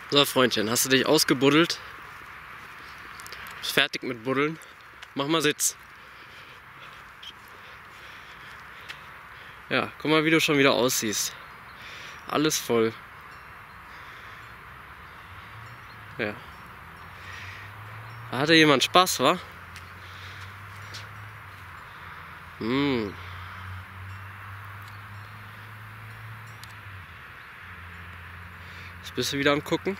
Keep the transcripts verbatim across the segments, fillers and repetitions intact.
So, Freundchen, hast du dich ausgebuddelt? Bist fertig mit Buddeln? Mach mal Sitz. Ja, guck mal, wie du schon wieder aussiehst. Alles voll. Ja. Da hatte jemand Spaß, wa? Hm. Jetzt bist du wieder am Gucken.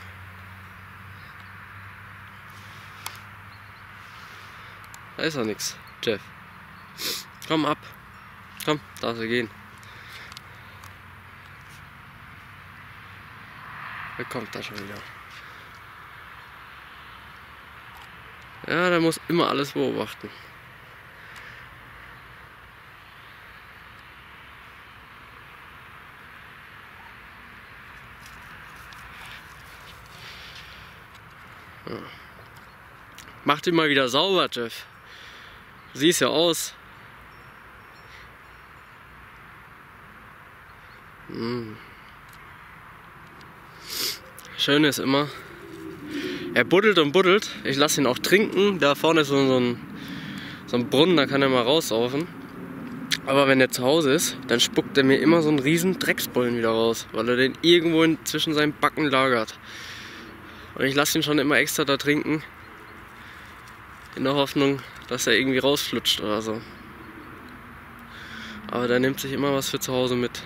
Da ist doch nichts, Jeff. Komm ab. Komm, darfst du gehen. Wer kommt da schon wieder? Ja, der muss immer alles beobachten. Ja. Mach dich mal wieder sauber, Jeff. Du siehst ja aus. Hm. Schön ist immer, er buddelt und buddelt. Ich lasse ihn auch trinken. Da vorne ist so, so, ein, so ein Brunnen, da kann er mal raussaufen. Aber wenn er zu Hause ist, dann spuckt er mir immer so einen riesen Drecksbollen wieder raus, weil er den irgendwo in, zwischen seinen Backen lagert. Und ich lasse ihn schon immer extra da trinken, in der Hoffnung, dass er irgendwie rausflutscht oder so. Aber der nimmt sich immer was für zu Hause mit.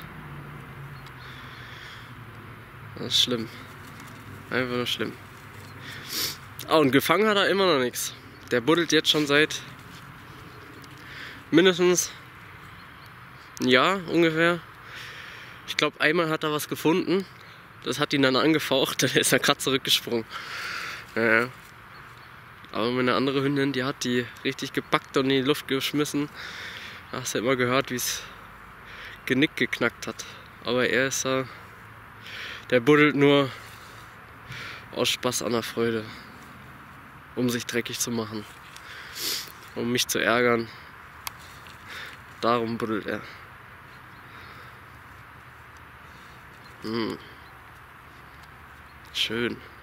Das ist schlimm. Einfach nur schlimm. Ah, und gefangen hat er immer noch nichts. Der buddelt jetzt schon seit mindestens ein Jahr ungefähr. Ich glaube, einmal hat er was gefunden. Das hat ihn dann angefaucht, dann ist er gerade zurückgesprungen. Ja. Aber meine andere Hündin, die hat die richtig gepackt und in die Luft geschmissen. Da hast du immer gehört, wie es Genick geknackt hat. Aber er ist da, der buddelt nur aus Spaß an der Freude, um sich dreckig zu machen, um mich zu ärgern. Darum buddelt er. Hm. Schön.